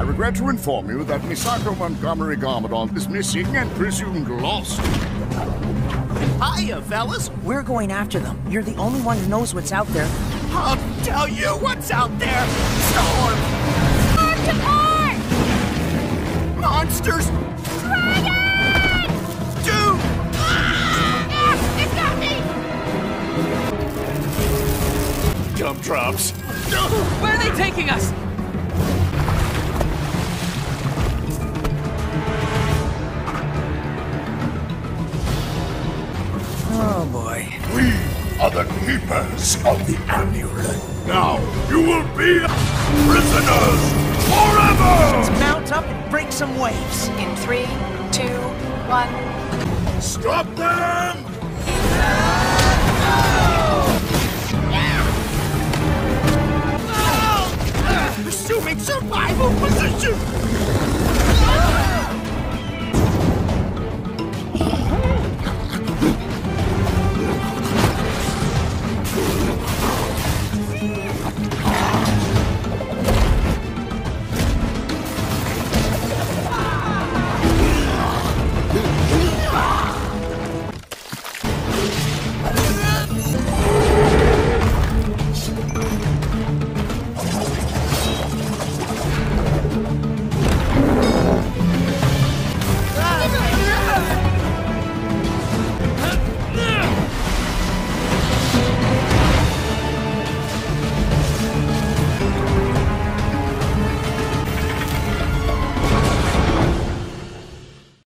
I regret to inform you that Misako Montgomery Garmadon is missing and presumed lost. Hiya, fellas. We're going after them. You're the only one who knows what's out there. I'll tell you what's out there. Storm! Arm to arm! Monsters! Dragon! Dude! Ah, it's got me! Gumdrops! Where are they taking us? Oh boy. We are the keepers of the amulet. Now you will be prisoners forever! Let's mount up and break some waves. In 3, 2, 1. Stop them! Assuming survival position!